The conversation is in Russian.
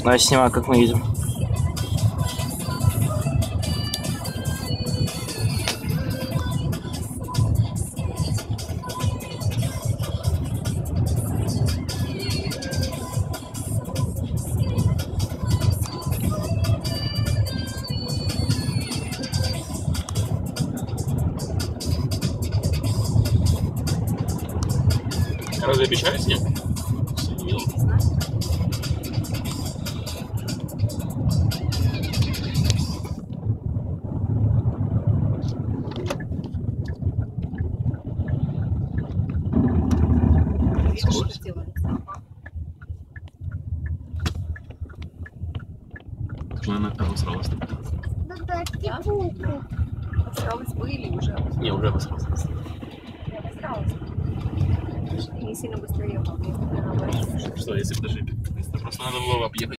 Но я снимаю, как мы едем. Разве обещали снег? Она обосралась. Обосралась бы или уже обосралась? Не, уже обосралась. Я обосралась. Ты не сильно быстрее ехал. Что, если бы даже... Просто надо было объехать.